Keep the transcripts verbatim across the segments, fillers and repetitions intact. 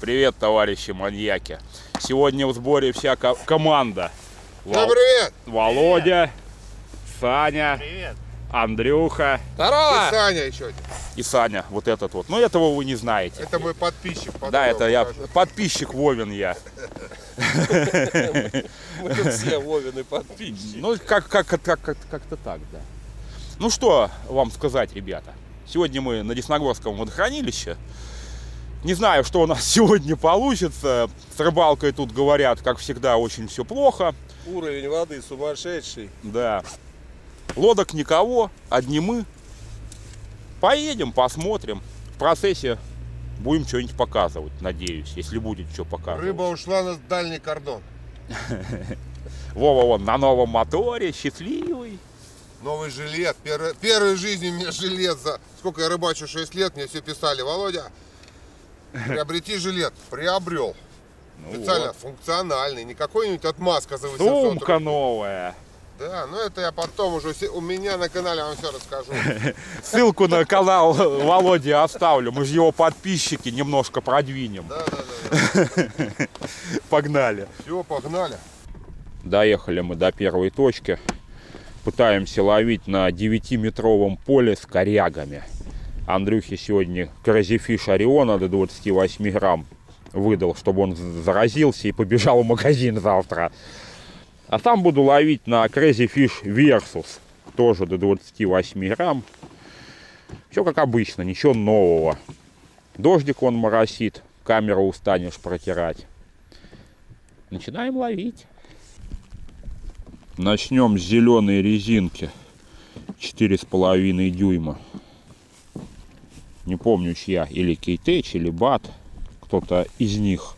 Привет, товарищи маньяки. Сегодня в сборе вся ко команда. Вол... Привет! Володя, привет. Саня, привет. Андрюха. Здорово! И Саня еще. И Саня, вот этот вот. Но этого вы не знаете. Это мой подписчик. Да, это я, подписчик Вовин я. Мы тут все Вовины подписчики. Ну, как-то так, да. Ну, что вам сказать, ребята. Сегодня мы на Десногорском водохранилище. Не знаю, что у нас сегодня получится. С рыбалкой тут, говорят, как всегда, очень все плохо. Уровень воды сумасшедший. Да. Лодок никого, одни мы. Поедем, посмотрим. В процессе будем что-нибудь показывать, надеюсь, если будет что показывать. Рыба ушла на дальний кордон. Вова вон на новом моторе, счастливый. Новый жилет. Первый, первый в жизни у меня жилет. За сколько я рыбачу, шесть лет, мне все писали: Володя, приобрети жилет. Приобрел. Ну специально вот. Функциональный, не какой-нибудь отмазка за восемьсот рублей. Сумка новая. Да, ну это я потом уже у меня на канале вам все расскажу. Ссылку на канал Володи оставлю. Мы же его подписчики, немножко продвинем. Да, да, да, да. Погнали. Все, погнали. Доехали мы до первой точки. Пытаемся ловить на девятиметровом поле с корягами. Андрюхе сегодня Crazy Fish Orion до двадцати восьми грамм выдал, чтобы он заразился и побежал в магазин завтра. А там буду ловить на Crazy Fish Versus, тоже до двадцати восьми грамм. Все как обычно, ничего нового. Дождик он моросит, камеру устанешь протирать. Начинаем ловить. Начнем с зеленой резинки, четыре с половиной дюйма. Не помню чья, или Кейтеч, или Бат, кто-то из них.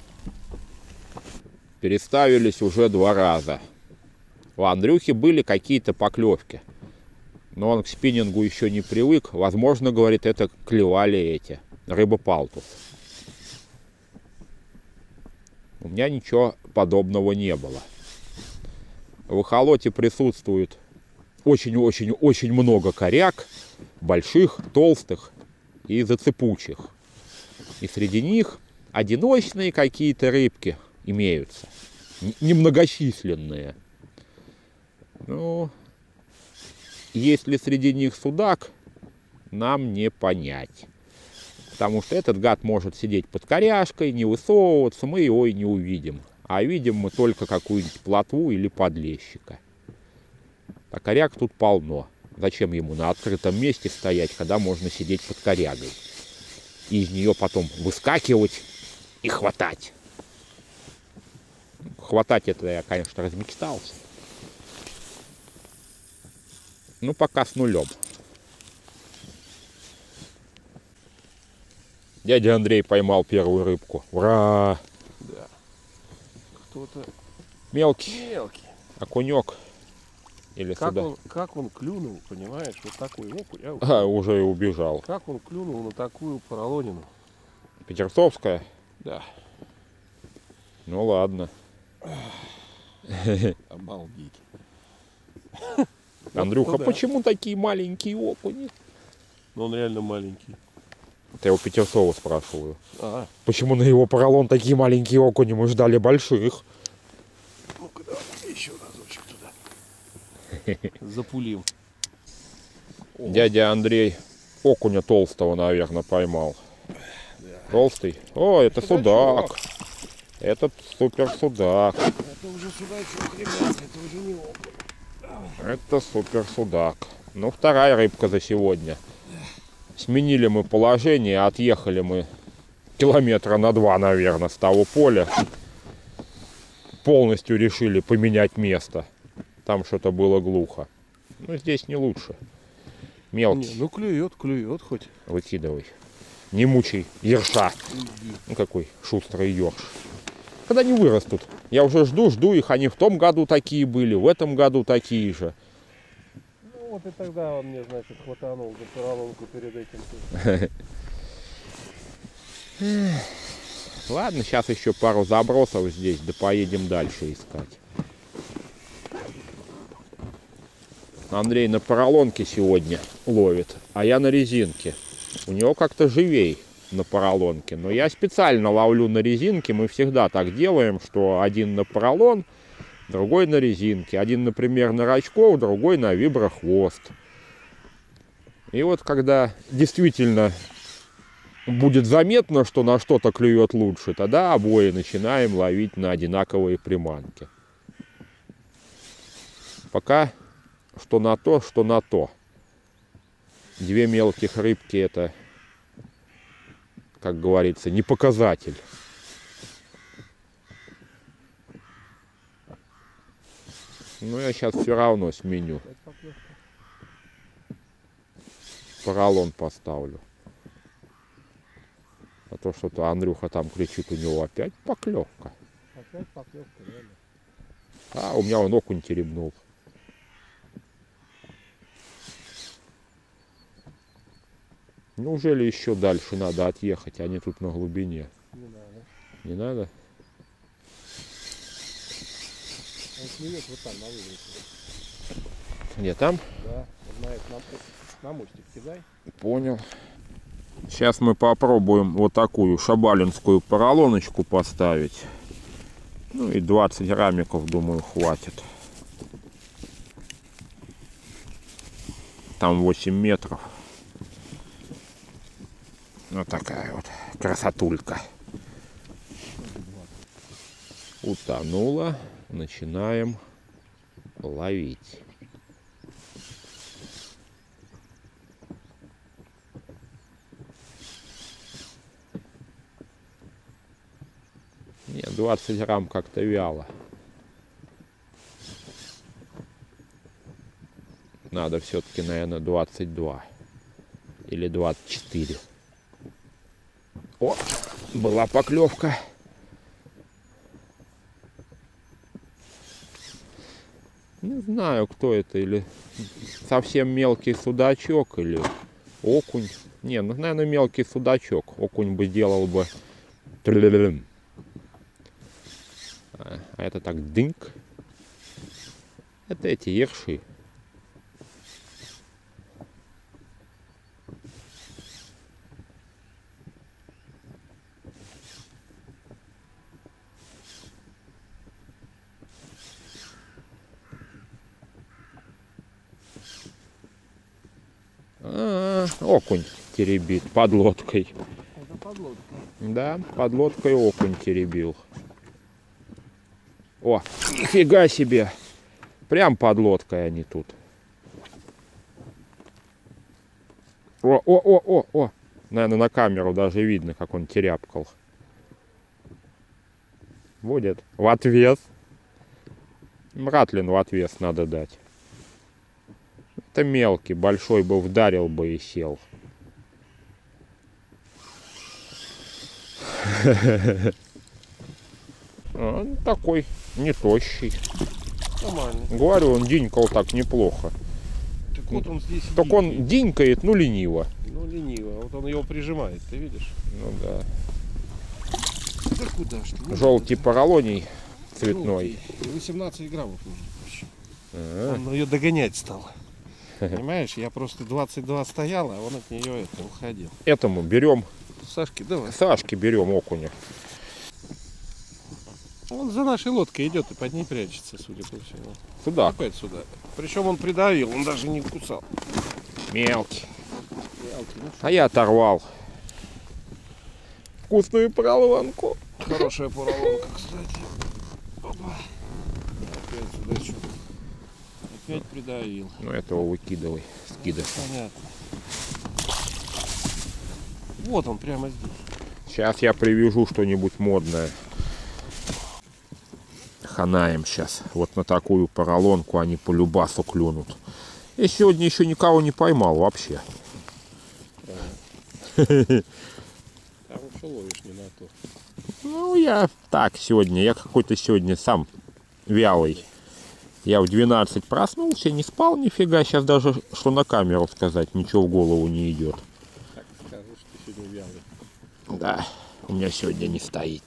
Переставились уже два раза. У Андрюхи были какие-то поклевки, но он к спиннингу еще не привык. Возможно, говорит, это клевали эти рыбопалтус. У меня ничего подобного не было. В эхолоте присутствует очень-очень-очень много коряг, больших, толстых и зацепучих. И среди них одиночные какие-то рыбки имеются, немногочисленные. Ну, есть ли среди них судак, нам не понять. Потому что этот гад может сидеть под коряжкой, не высовываться, мы его и не увидим. А видим мы только какую-нибудь плотву или подлещика. А коряг тут полно. Зачем ему на открытом месте стоять, когда можно сидеть под корягой? И из нее потом выскакивать и хватать. Хватать это я, конечно, размечтался. Ну, пока с нулем. Дядя Андрей поймал первую рыбку. Ура! Да. Кто-то мелкий. Мелкий. Окунек. Или как, сюда. он, как он клюнул, понимаешь, вот такой окунь. Я... А, уже и убежал. Как он клюнул на такую поролонину? Петерцовская? Да. Ну ладно. Обалдеть. Андрюха, вот, ну, почему да. такие маленькие окуни? Ну он реально маленький. Я его Петерцова спрашиваю. А. Почему на его поролон такие маленькие окуни? Мы ждали больших. Ну-ка, давай еще разочек туда. Запулим. О. Дядя Андрей окуня толстого, наверное, поймал. Да. Толстый? О, это судак. судак. Этот супер судак. Это уже судачок, ребят, это уже не окунь. Это супер судак. Ну, вторая рыбка за сегодня. Сменили мы положение, отъехали мы километра на два, наверное, с того поля. Полностью решили поменять место. Там что-то было глухо. Но здесь не лучше. Мелкий. Не, ну клюет, клюет хоть. Выкидывай. Не мучай ерша. Ну какой шустрый ерш. Когда они вырастут. Я уже жду, жду их. Они в том году такие были, в этом году такие же. Ну вот и тогда он мне, значит, хватанул за поролонку перед этим. Ладно, сейчас еще пару забросов здесь, да поедем дальше искать. Андрей на поролонке сегодня ловит, а я на резинке. У него как-то живей. на поролонке. Но я специально ловлю на резинке. Мы всегда так делаем, что один на поролон, другой на резинке. Один, например, на рачков, другой на виброхвост. И вот когда действительно будет заметно, что на что-то клюет лучше, тогда обои начинаем ловить на одинаковые приманки. Пока что на то, что на то. Две мелких рыбки — это, как говорится, не показатель. Но я сейчас все равно сменю. Поролон поставлю. А то что-то Андрюха там кричит, у него опять поклевка. Опять поклевка, реально. А, у меня он окунь теребнул. Неужели еще дальше надо отъехать? Они тут на глубине. Не надо. Не надо? Он клюет вот там, на выгрузке. Где там? Да, он знает, на, на мостик кидай. Понял. Сейчас мы попробуем вот такую шабалинскую поролоночку поставить. Ну и двадцать граммиков, думаю, хватит. Там восемь метров. Вот такая вот красотулька. Утонула. Начинаем ловить. Нет, двадцать грамм как-то вяло. Надо все-таки, наверное, двадцать два или двадцать четыре. О, была поклевка. Не знаю, кто это, или совсем мелкий судачок, или окунь. Не, ну, наверное, мелкий судачок. Окунь бы делал бы. А это так дынк. Это эти ерши. А, окунь теребит под лодкой. Это подлодка. Да, под лодкой окунь теребил. О, нифига себе! Прям под лодкой они тут. О, о, о, о, о! Наверное, на камеру даже видно, как он теряпкал. Будет. В отвес. Ратлин в отвес надо дать. Это мелкий, большой бы вдарил бы и сел. Он такой не тощий. Нормально. Говорю, он динькал так неплохо. Так вот он здесь. Так он динькает, ну лениво. Ну лениво. Вот он его прижимает, ты видишь? Ну да. Да куда ж ты? Желтый поролоний цветной. Желтый. восемнадцать граммов нужно вообще. А-а. Он ее догонять стал. Понимаешь, я просто двадцать два стоял, а он от нее это уходил. Этому берем. Сашки, давай. Сашке берем окуня. Он за нашей лодкой идет и под ней прячется, судя по всему. Сюда. Опять сюда. Причем он придавил, он даже не кусал. Мелкий. Мелкий, ну, А я оторвал. Вкусную поролонку. хорошая поролонка, кстати. Опа. Опять сюда что-то. Опять придавил. Ну этого выкидывай. Скидывай. Понятно. Вот он прямо здесь. Сейчас я привяжу что-нибудь модное. Ханаем сейчас. Вот на такую поролонку они по любасу клюнут. Я сегодня еще никого не поймал вообще. А вот что ловишь не на то. Ну, я так сегодня. Я какой-то сегодня сам вялый. Я в двенадцать проснулся, не спал нифига. Сейчас даже, что на камеру сказать, ничего в голову не идет. Так скажу, что сегодня вялый. Да, у меня сегодня не стоит.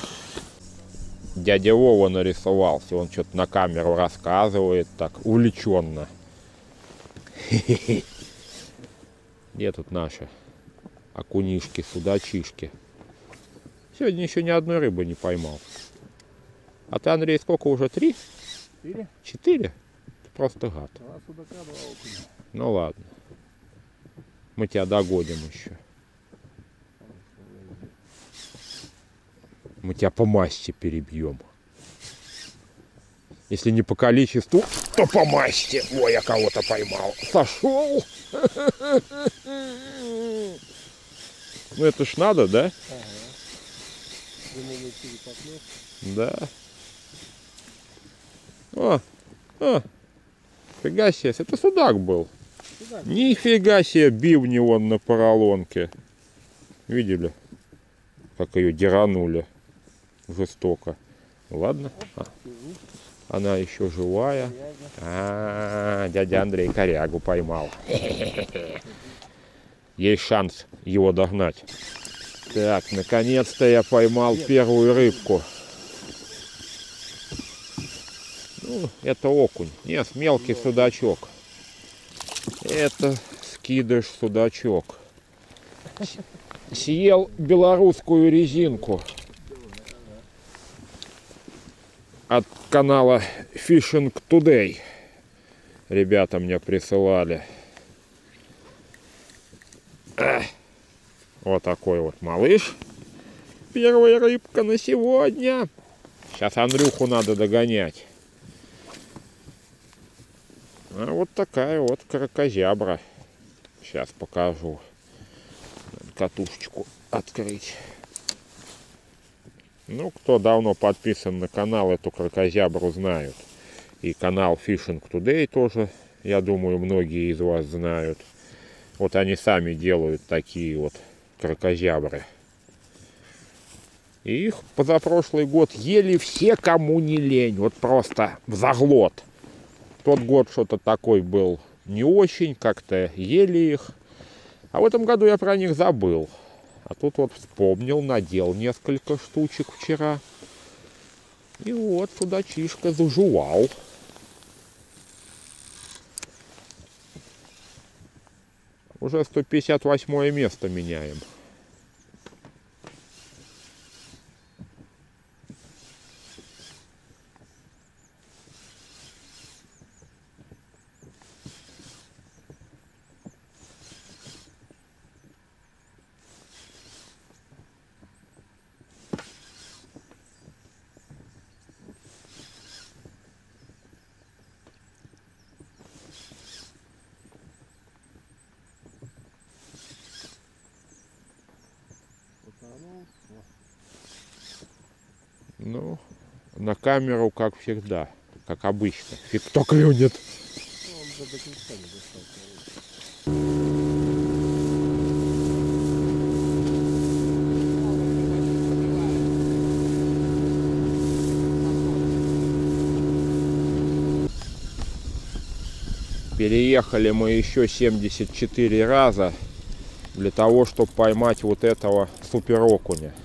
Дядя Вова нарисовался. Он что-то на камеру рассказывает так увлеченно. Где тут наша окунишки, судачишки. Сегодня еще ни одной рыбы не поймал. А ты, Андрей, сколько уже? Три? Четыре. Четыре? Ты просто гад. Два судака, два окуня. Ну ладно. Мы тебя догодим еще. Мы тебя по масти перебьем. Если не по количеству, то по масти. Ой, я кого-то поймал. Сошел. Ну это ж надо, да? Да. О, о, фига себе, это судак был. Судак. Нифига себе, бивни вон на поролонке. Видели, как ее деранули жестоко. Ладно. А. Она еще живая. А, -а, -а дядя Андрей корягу поймал. Есть шанс его догнать. Так, наконец-то я поймал первую рыбку. Ну, это окунь. Нет, мелкий судачок. Это скидыш судачок. Съел белорусскую резинку. От канала Fishing Today. Ребята мне присылали. Эх. Вот такой вот малыш. Первая рыбка на сегодня. Сейчас Андрюху надо догонять. А вот такая вот кракозябра. Сейчас покажу. Катушечку открыть. Ну, кто давно подписан на канал, эту кракозябру знают. И канал Fishing Today тоже, я думаю, многие из вас знают. Вот они сами делают такие вот кракозябры. И их позапрошлый год ели все, кому не лень. Вот просто в заглот. Тот год что-то такой был не очень, как-то ели их. А в этом году я про них забыл. А тут вот вспомнил, надел несколько штучек вчера. И вот судачишка зажувал. Уже сто пятьдесят восьмое место меняем. Ну, на камеру, как всегда, как обычно. Фиг кто клюнет. Переехали мы еще семьдесят четыре раза для того, чтобы поймать вот этого суперокуня.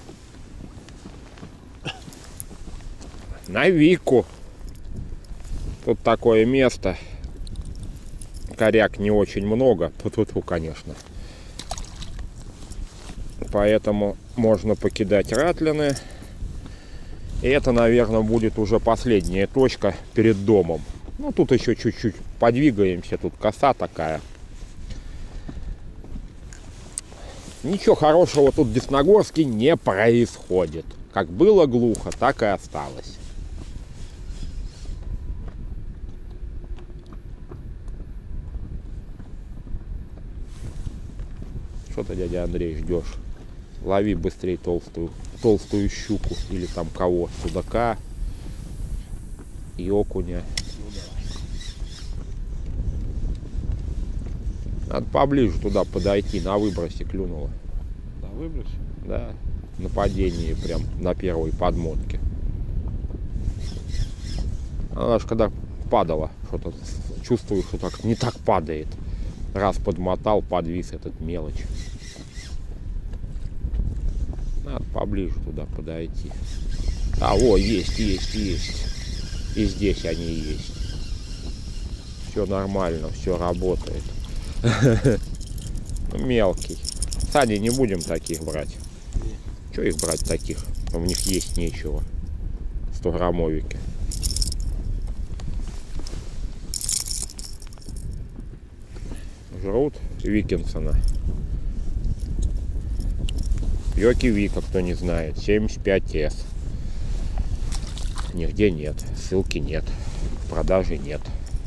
На Вику. Тут такое место. Коряк не очень много. Тут-тут, конечно. Поэтому можно покидать ратлины. И это, наверное, будет уже последняя точка перед домом. Ну, тут еще чуть-чуть подвигаемся. Тут коса такая. Ничего хорошего тут в Десногорске не происходит. Как было глухо, так и осталось. Что ты, дядя Андрей, ждешь? Лови быстрее толстую, толстую щуку. Или там кого? Судака и окуня. Надо поближе туда подойти. На выбросе клюнуло. На выбросе? Да. На падении прям на первой подмотке. Она же когда падала, что-то чувствую, что так не так падает. Раз подмотал, подвис этот мелочь. Надо поближе туда подойти. А, о, есть, есть, есть. И здесь они есть. Все нормально, все работает. Мелкий. Сани, не будем таких брать. Че их брать таких? В них есть нечего. сто граммовики. Жрут Викинсона. Йоки Вика, кто не знает. семьдесят пять эс. Нигде нет. Ссылки нет. Продажи нет.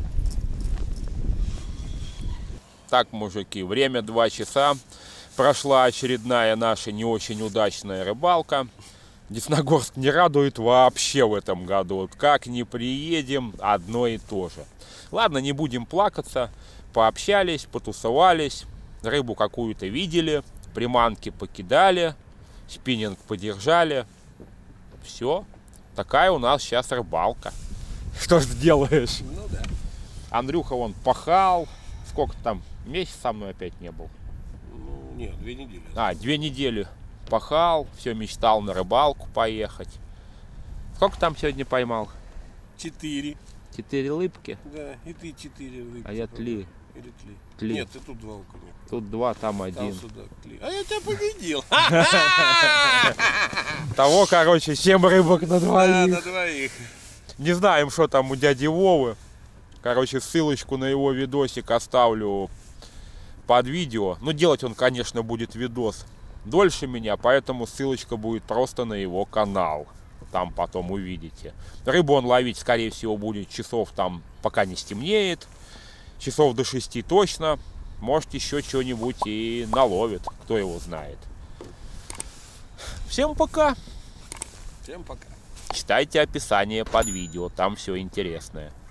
Так, мужики, время два часа. Прошла очередная наша не очень удачная рыбалка. Десногорск не радует вообще в этом году. Вот как ни приедем, одно и то же. Ладно, не будем плакаться. Пообщались, потусовались. Рыбу какую-то видели. Приманки покидали. Спиннинг подержали. Все. Такая у нас сейчас рыбалка. Что ж сделаешь? Ну да. Андрюха вон пахал. Сколько там? Месяц со мной опять не был. Ну нет, две недели. А, две недели пахал. Все, мечтал на рыбалку поехать. Сколько там сегодня поймал? Четыре. Четыре рыбки? Да, и ты четыре рыбки. А я тли. Или тли. Тли. Нет, ты тут два окуня. Тут два, там Там один. сюда тли. А я тебя победил. Того, короче, семь рыбок на Да, двоих. на двоих. Не знаем, что там у дяди Вовы. Короче, ссылочку на его видосик оставлю под видео. Ну, делать он, конечно, будет видос дольше меня, поэтому ссылочка будет просто на его канал. Там потом увидите. Рыбу он ловить, скорее всего, будет часов там, пока не стемнеет. Часов до шести точно. Может, еще что-нибудь и наловит. Кто его знает. Всем пока. Всем пока. Читайте описание под видео. Там все интересное.